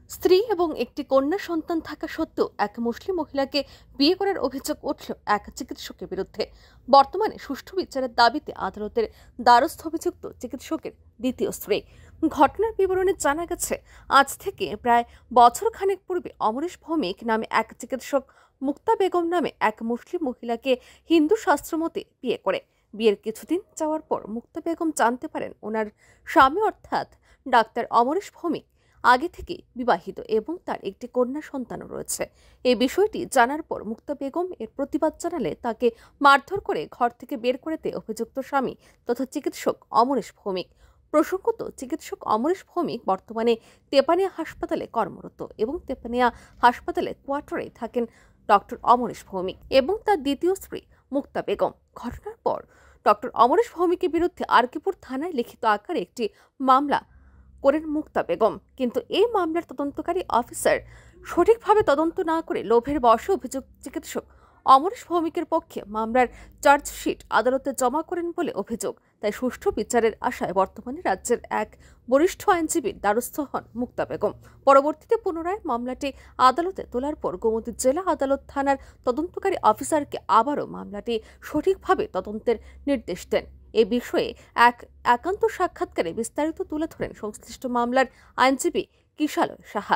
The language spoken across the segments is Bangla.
স্ত্রী এবং একটি কন্যা সন্তান থাকা সত্ত্বেও এক মুসলিম মহিলাকে বিয়ে করার অভিযোগ উঠল এক চিকিৎসকের বিরুদ্ধে। বর্তমানে সুষ্ঠু বিচারের দাবিতে আদালতের দ্বারস্থ অভিযুক্ত চিকিৎসকের দ্বিতীয় স্ত্রী। ঘটনার বিবরণে জানা গেছে, আজ থেকে প্রায় বছর খানেক পূর্বে অমরেশ ভৌমিক নামে এক চিকিৎসক মুক্তা বেগম নামে এক মুসলিম মহিলাকে হিন্দু শাস্ত্র মতে বিয়ে করে। বিয়ের কিছুদিন যাওয়ার পর মুক্তা বেগম জানতে পারেন ওনার স্বামী অর্থাৎ ডাক্তার অমরেশ ভৌমিক আগে থেকে বিবাহিত এবং তার একটি কন্যা সন্তানও রয়েছে। এই বিষয়টি জানার পর মুক্তা বেগম এর প্রতিবাদ জানালে তাকে মারধর করে ঘর থেকে বের করে দেয় অভিযুক্ত স্বামী তথা চিকিৎসক অমরেশ ভৌমিক। প্রসঙ্গত, চিকিৎসক অমরেশ ভৌমিক বর্তমানে তেপানিয়া হাসপাতালে কর্মরত এবং তেপানিয়া হাসপাতালে কোয়ার্টারে থাকেন ডক্টর অমরেশ ভৌমিক এবং তার দ্বিতীয় স্ত্রী মুক্তা বেগম। ঘটনার পর ডক্টর অমরেশ ভৌমিকের বিরুদ্ধে আরকিপুর থানায় লিখিত আকারে একটি মামলা করেন মুক্তা বেগম, কিন্তু এই মামলার তদন্তকারী অফিসার সঠিকভাবে তদন্ত না করে লোভের বশে অভিযুক্ত চিকিৎসক অমরেশ ভৌমিকের পক্ষে মামলার চার্জশিট আদালতে জমা করেন বলে অভিযোগ। তাই সুষ্ঠু বিচারের আশায় বর্তমানে রাজ্যের এক বরিষ্ঠ আইনজীবীর দ্বারস্থ হন মুক্তা বেগম। পরবর্তীতে পুনরায় মামলাটি আদালতে তোলার পর গোমতী জেলা আদালত থানার তদন্তকারী অফিসারকে আবারও মামলাটি সঠিকভাবে তদন্তের নির্দেশ দেন। এ বিষয়ে এক একান্ত সাক্ষাৎকারে বিস্তারিত তুলে ধরেন সংশ্লিষ্ট মামলার আইনজীবী কিশালয় সাহা।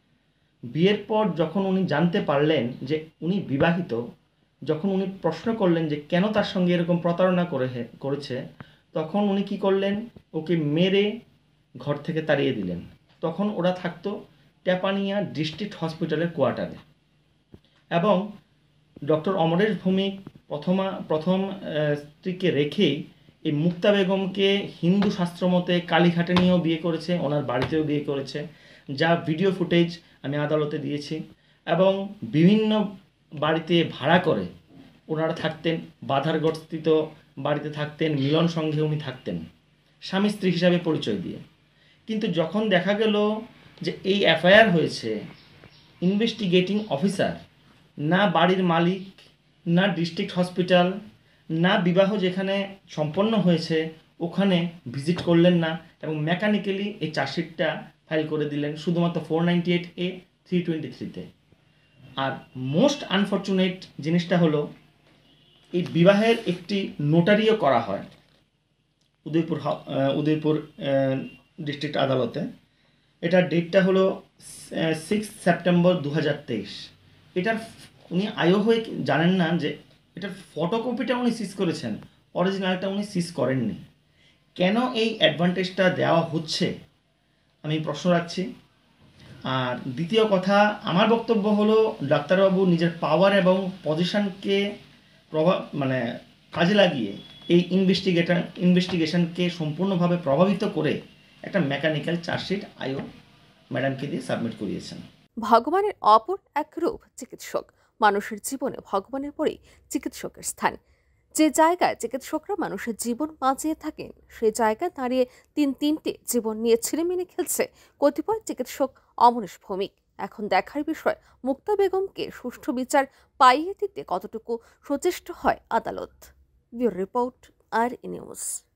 বিয়ের পর যখন উনি জানতে পারলেন যে উনি বিবাহিত, যখন উনি প্রশ্ন করলেন যে কেন তার সঙ্গে এরকম প্রতারণা করেছে, তখন উনি কি করলেন, ওকে মেরে ঘর থেকে তাড়িয়ে দিলেন। তখন ওরা থাকতো টেপানিয়া ডিস্ট্রিক্ট হসপিটালের কোয়ার্টারে এবং ডক্টর অমরেশ ভৌমিক প্রথম স্ত্রীকে রেখেই এই মুক্তা বেগমকে হিন্দু শাস্ত্র মতে কালীঘাটে নিয়েও বিয়ে করেছে, ওনার বাড়িতেও বিয়ে করেছে, যা ভিডিও ফুটেজ আমি আদালতে দিয়েছি। এবং বিভিন্ন বাড়িতে ভাড়া করে ওনারা থাকতেন, বাধারগড়স্থিত বাড়িতে থাকতেন, মিলন সংঘে উনি থাকতেন স্বামী স্ত্রী হিসাবে পরিচয় দিয়ে। কিন্তু যখন দেখা গেল যে এই এফআইআর হয়েছে, ইনভেস্টিগেটিং অফিসার না বাড়ির মালিক, না ডিস্ট্রিক্ট হসপিটাল, না বিবাহ যেখানে সম্পন্ন হয়েছে ওখানে ভিজিট করলেন না এবং মেকানিক্যালি এই চার্জশিটটা ফাইল করে দিলেন শুধুমাত্র 498A 323-তে। আর মোস্ট আনফর্চুনেট জিনিসটা হলো, এই বিবাহের একটি নোটারিও করা হয় উদয়পুর ডিস্ট্রিক্ট আদালতে। এটার ডেটটা হলো 6 সেপ্টেম্বর 2023। এটার উনি আয়ো হয়ে জানেন না যে এটার ফটোকপিটা উনি সিজ করেছেন, অরিজিনালটা উনি সিজ করেননি। কেন এই অ্যাডভান্টেজটা দেওয়া হচ্ছে আমি প্রশ্ন রাখছি। আর দ্বিতীয় কথা, আমার বক্তব্য হলো ডাক্তারবাবু নিজের পাওয়ার এবং পজিশনকে কাজে লাগিয়ে এই ইনভেস্টিগেশনকে সম্পূর্ণভাবে প্রভাবিত করে একটা মেকানিক্যাল চার্জশিট আয়ো ম্যাডামকে দিয়ে সাবমিট করিয়েছেন। ভগবানের অপর এক রূপ চিকিৎসক। মানুষের জীবনে ভগবানের পরেই চিকিৎসকের স্থান। যে জায়গায় চিকিৎসকরা মানুষের জীবন বাঁচিয়ে থাকেন, সেই জায়গায় দাঁড়িয়ে তিনটে জীবন নিয়ে ছিলেমিনে খেলছে কতিপয় চিকিৎসক অমরেশ ভৌমিক। এখন দেখার বিষয়, মুক্তা বেগমকে সুষ্ঠু বিচার পাইয়ে দিতে কতটুকু সচেষ্ট হয় আদালত। ব্যুরো রিপোর্ট, আর নিউজ।